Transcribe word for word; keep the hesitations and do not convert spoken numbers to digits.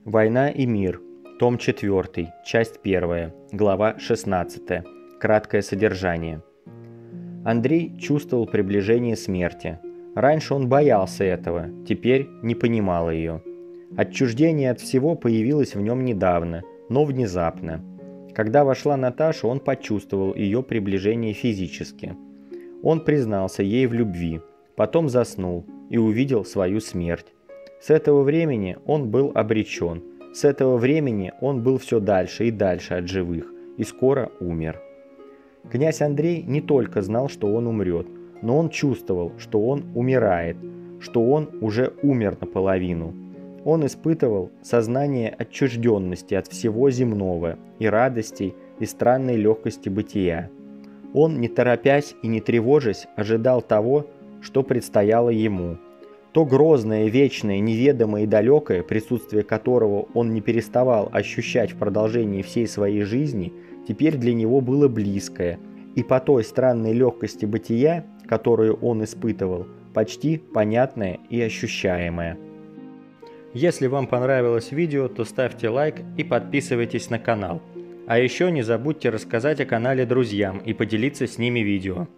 Война и мир. Том четвёртый. Часть первая. Глава шестнадцатая. Краткое содержание. Андрей чувствовал приближение смерти. Раньше он боялся этого, теперь не понимал ее. Отчуждение от всего появилось в нем недавно, но внезапно. Когда вошла Наташа, он почувствовал ее приближение физически. Он признался ей в любви, потом заснул и увидел свою смерть. С этого времени он был обречен. С этого времени он был все дальше и дальше от живых, и скоро умер. Князь Андрей не только знал, что он умрет, но он чувствовал, что он умирает, что он уже умер наполовину. Он испытывал сознание отчужденности от всего земного и радостей, и странной легкости бытия. Он, не торопясь и не тревожась, ожидал того, что предстояло ему. То грозное, вечное, неведомое и далекое, присутствие которого он не переставал ощущать в продолжении всей своей жизни, теперь для него было близкое, и по той странной легкости бытия, которую он испытывал, почти понятное и ощущаемое. Если вам понравилось видео, то ставьте лайк и подписывайтесь на канал. А еще не забудьте рассказать о канале друзьям и поделиться с ними видео.